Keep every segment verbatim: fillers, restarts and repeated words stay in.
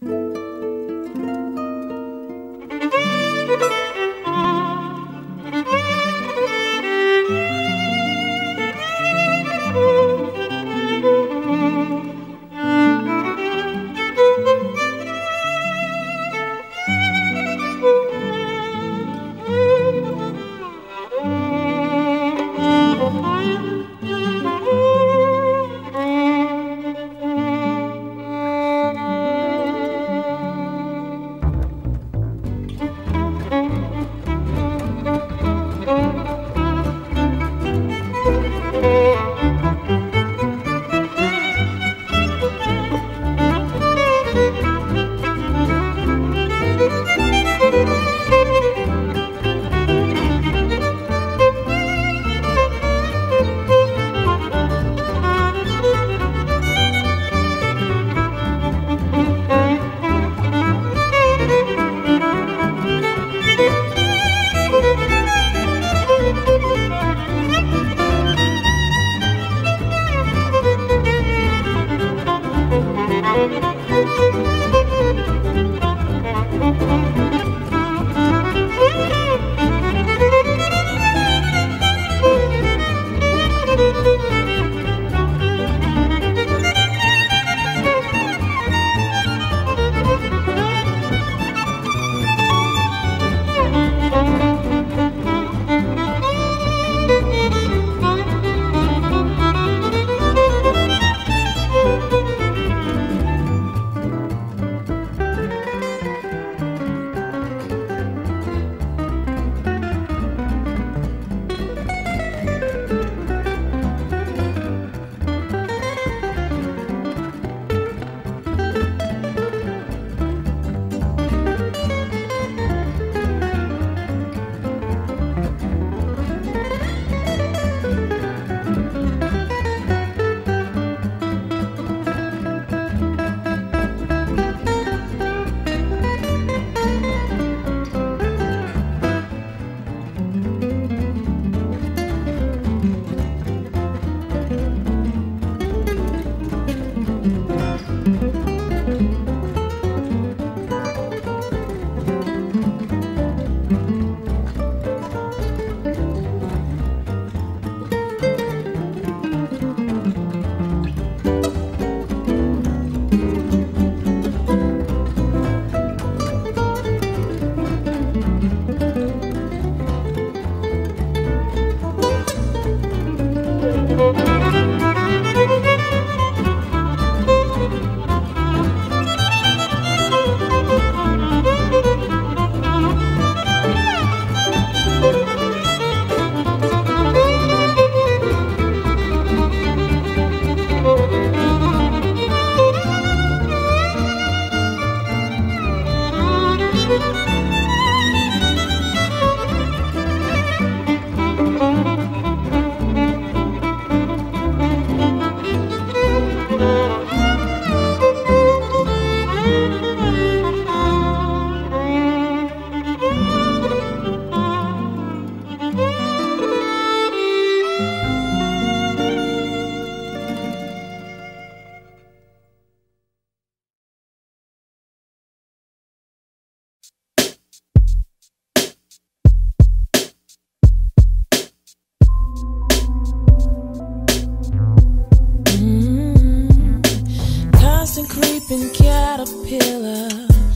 creeping caterpillar,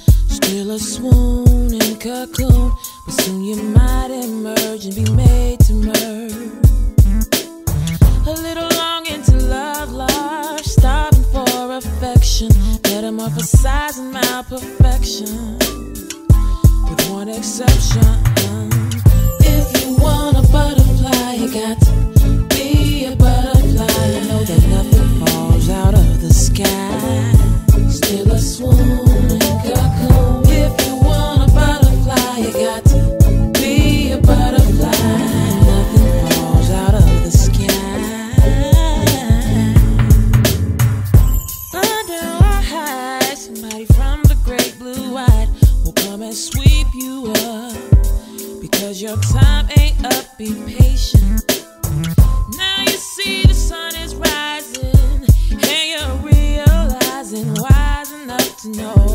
still a swooning cocoon, but soon you might emerge and be made to merge. A little longing to love large, starving for affection, metamorphosizing malperfection, with one exception. If you want a butterfly, you got to be a butterfly. I know that nothing falls out of the sky, still a swooning cocoon. If you want a butterfly, you got to be a butterfly. Nothing falls out of the sky. Under our eyes, somebody from the great blue white will come and sweep you up, because your time ain't up. Be patient. Now you see the sun is rising, and you're realizing, wise enough to know